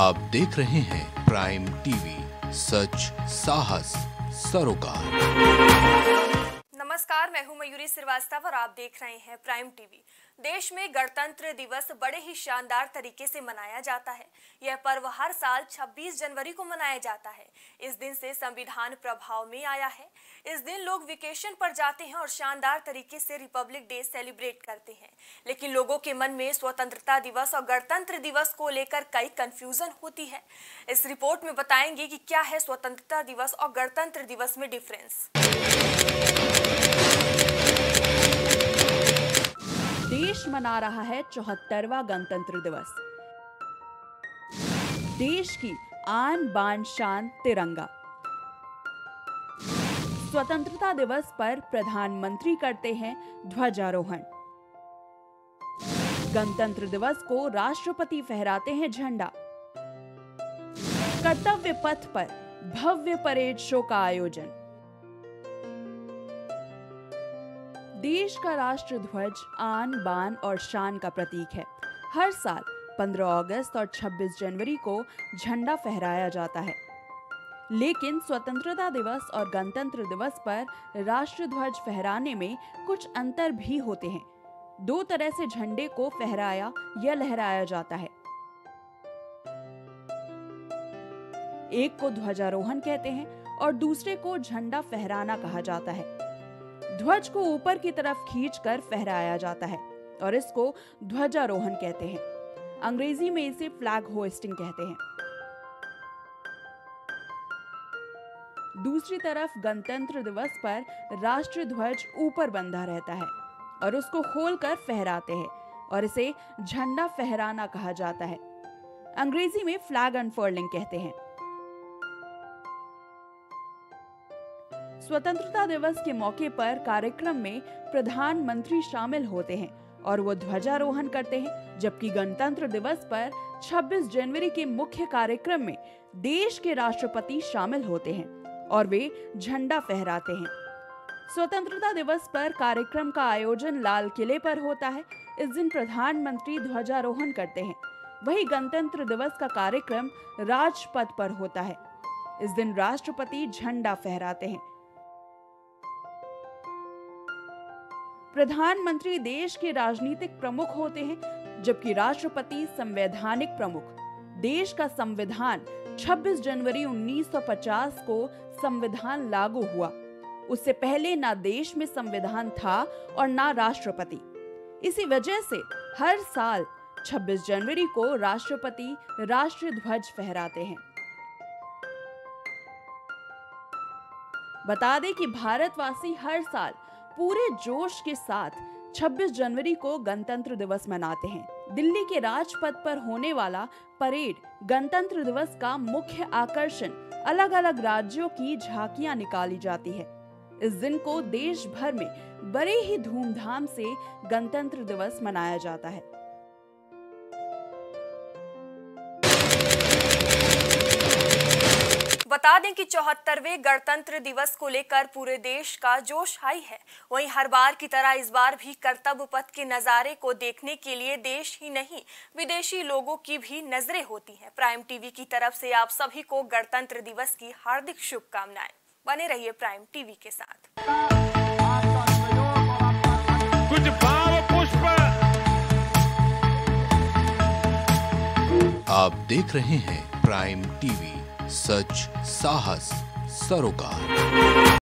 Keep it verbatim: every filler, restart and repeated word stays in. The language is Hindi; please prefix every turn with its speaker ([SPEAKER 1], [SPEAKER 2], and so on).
[SPEAKER 1] आप देख रहे हैं प्राइम टीवी, सच साहस सरोकार।
[SPEAKER 2] नमस्कार, मैं हूं मयूरी श्रीवास्तव और आप देख रहे हैं प्राइम टीवी। देश में गणतंत्र दिवस बड़े ही शानदार तरीके से मनाया जाता है। यह पर्व हर साल छब्बीस जनवरी को मनाया जाता है। इस दिन से संविधान प्रभाव में आया है। इस दिन लोग वेकेशन पर जाते हैं और शानदार तरीके से रिपब्लिक डे सेलिब्रेट करते हैं। लेकिन लोगों के मन में स्वतंत्रता दिवस और गणतंत्र दिवस को लेकर कई कंफ्यूजन होती है। इस रिपोर्ट में बताएंगे कि क्या है स्वतंत्रता दिवस और गणतंत्र दिवस में डिफरेंस।
[SPEAKER 3] देश मना रहा है चौहत्तरवां गणतंत्र दिवस। देश की आन बान शान तिरंगा। स्वतंत्रता दिवस पर प्रधानमंत्री करते हैं ध्वजारोहण। गणतंत्र दिवस को राष्ट्रपति फहराते हैं झंडा। कर्तव्य पथ पर भव्य परेड शो का आयोजन। देश का राष्ट्र ध्वज आन बान और शान का प्रतीक है। हर साल पंद्रह अगस्त और छब्बीस जनवरी को झंडा फहराया जाता है। लेकिन स्वतंत्रता दिवस और गणतंत्र दिवस पर राष्ट्र ध्वज फहराने में कुछ अंतर भी होते हैं। दो तरह से झंडे को फहराया या लहराया जाता है। एक को ध्वजारोहण कहते हैं और दूसरे को झंडा फहराना कहा जाता है। ध्वज को ऊपर की तरफ खींचकर फहराया जाता है और इसको ध्वजारोहण कहते हैं। अंग्रेजी में इसे फ्लैग होइस्टिंग कहते हैं। दूसरी तरफ गणतंत्र दिवस पर राष्ट्र ध्वज ऊपर बंधा रहता है और उसको खोलकर फहराते हैं और इसे झंडा फहराना कहा जाता है। अंग्रेजी में फ्लैग अनफर्लिंग कहते हैं। स्वतंत्रता दिवस के मौके पर कार्यक्रम में प्रधानमंत्री शामिल होते हैं और वो ध्वजारोहण करते हैं, जबकि गणतंत्र दिवस पर छब्बीस जनवरी के मुख्य कार्यक्रम में देश के राष्ट्रपति शामिल होते हैं और वे झंडा फहराते हैं। स्वतंत्रता दिवस पर कार्यक्रम का आयोजन लाल किले पर होता है। इस दिन प्रधानमंत्री ध्वजारोहण करते हैं। वहीं गणतंत्र दिवस का कार्यक्रम राजपथ पर होता है। इस दिन राष्ट्रपति झंडा फहराते हैं। प्रधानमंत्री देश के राजनीतिक प्रमुख होते हैं, जबकि राष्ट्रपति संवैधानिक प्रमुख। देश का संविधान छब्बीस जनवरी उन्नीस सौ पचास को संविधान लागू हुआ। उससे पहले ना देश में संविधान था और ना राष्ट्रपति। इसी वजह से हर साल छब्बीस जनवरी को राष्ट्रपति राष्ट्रीय ध्वज फहराते हैं। बता दें कि भारतवासी हर साल पूरे जोश के साथ छब्बीस जनवरी को गणतंत्र दिवस मनाते हैं। दिल्ली के राजपथ पर होने वाला परेड गणतंत्र दिवस का मुख्य आकर्षण। अलग अलग राज्यों की झांकियां निकाली जाती है। इस दिन को देश भर में बड़े ही धूमधाम से गणतंत्र दिवस मनाया जाता है।
[SPEAKER 2] बता दें कि चौहत्तरवें गणतंत्र दिवस को लेकर पूरे देश का जोश हाई है। वहीं हर बार की तरह इस बार भी कर्तव्य पथ के नजारे को देखने के लिए देश ही नहीं विदेशी लोगों की भी नजरें होती हैं। प्राइम टीवी की तरफ से आप सभी को गणतंत्र दिवस की हार्दिक शुभकामनाएं। बने रहिए प्राइम टीवी के साथ।
[SPEAKER 4] कुछ भाव पुष्प।
[SPEAKER 1] आप देख रहे हैं प्राइम टीवी, सच साहस सरोकार।